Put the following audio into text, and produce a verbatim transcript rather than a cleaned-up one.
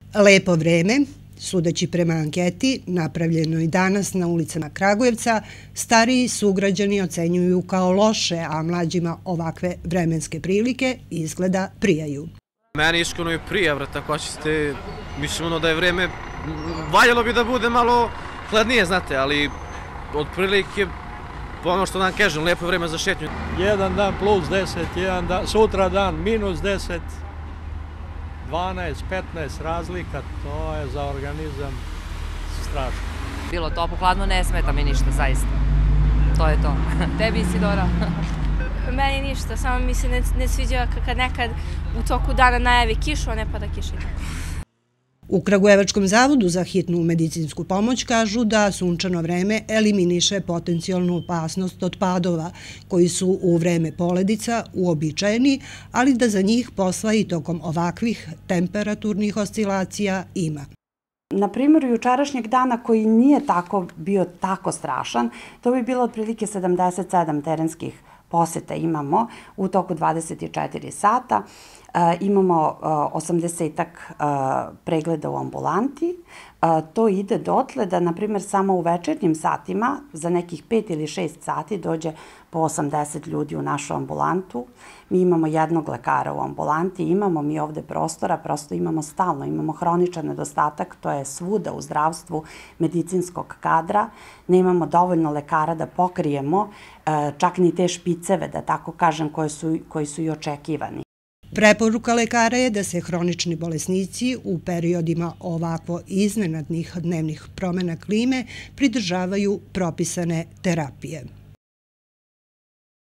Lepo vreme, sudeći prema anketi, napravljenoj danas na ulicama Kragujevca, stariji sugrađani ocenjuju kao loše, a mlađima ovakve vremenske prilike izgleda prijaju. Meni iskreno i prija, vrat, ako ćete, mislim ono da je vreme, valjalo bi da bude malo hladnije, znate, ali otprilike, ono što nam kažem, lijepo vreme za šetnju. Jedan dan plus deset, jedan dan, sutra dan minus deset, dvanaest, petnaest razlika, to je za organizam strašno. Bilo toplo, hladno, ne smeta mi ništa, zaista. To je to. Tebi, Isidora? Meni ništa, samo mi se ne, ne sviđa kad nekad u toku dana najavi kišu, a ne pada kiša. U Kragujevačkom zavodu za hitnu medicinsku pomoć kažu da sunčano vreme eliminiše potencijalnu opasnost od padova, koji su u vreme poledica uobičajeni, ali da za njih posla i tokom ovakvih temperaturnih oscilacija ima. Na primjer, jučerašnjeg dana koji nije tako bio tako strašan, to bi bilo otprilike sedamdeset sedam terenskih poseta imamo u toku dvadeset četiri sata. E, imamo osamdesetak pregleda u ambulanti. E, to ide dotle da, na primjer, samo u večernjim satima za nekih pet ili šest sati dođe po osamdeset ljudi u našu ambulantu. Mi imamo jednog lekara u ambulanti, imamo mi ovde prostora, prosto imamo stalno, imamo hroničan nedostatak, to je svuda u zdravstvu medicinskog kadra. Nemamo dovoljno lekara da pokrijemo e, čak ni te špiceve, da tako kažem, koje su, koji su i očekivani. Preporuka lekara je da se hronični bolesnici u periodima ovakvo iznenadnih dnevnih promjena klime pridržavaju propisane terapije.